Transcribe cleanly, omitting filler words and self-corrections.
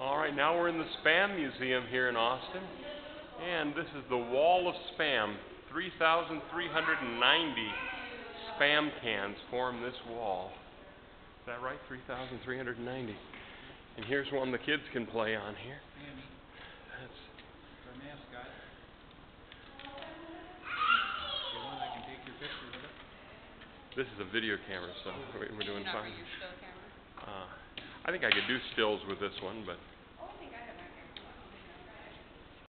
Alright, now we're in the Spam Museum here in Austin. And this is the wall of Spam. 3,390 Spam cans form this wall. Is that right? 3,390. And here's one the kids can play on here. That's our mascot. The one that can take your picture with it. This is a video camera, so we're doing fine. Not your still camera? I think I could do stills with this one, but